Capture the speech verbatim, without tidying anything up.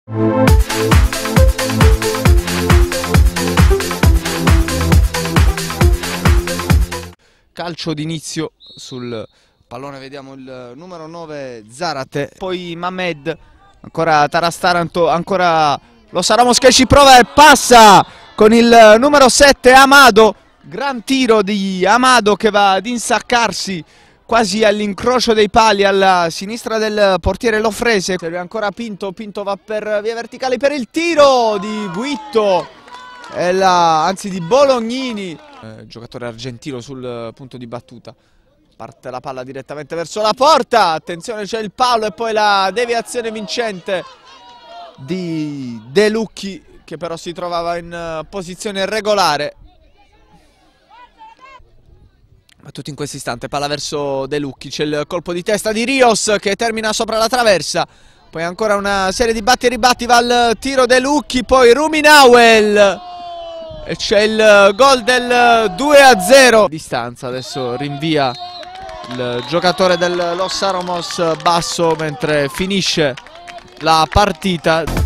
Calcio d'inizio sul pallone, vediamo il numero nove Zarate, poi Mamed, ancora Taras Taranto, ancora Los Aramos che ci prova e passa con il numero sette Amado, gran tiro di Amado che va ad insaccarsi quasi all'incrocio dei pali alla sinistra del portiere Lofrese. Serve ancora Pinto, Pinto va per via verticale per il tiro di Guitto, e la, anzi di Bolognini, eh, giocatore argentino sul punto di battuta. Parte la palla direttamente verso la porta, attenzione c'è il palo e poi la deviazione vincente di De Lucchi che però si trovava in posizione regolare. Battuto in questo istante, palla verso De Lucchi, c'è il colpo di testa di Rios che termina sopra la traversa, poi ancora una serie di batti e ribatti, va al tiro De Lucchi, poi Ruminauel e c'è il gol del due a zero. Distanza, adesso rinvia il giocatore del Los Aramos Basso mentre finisce la partita.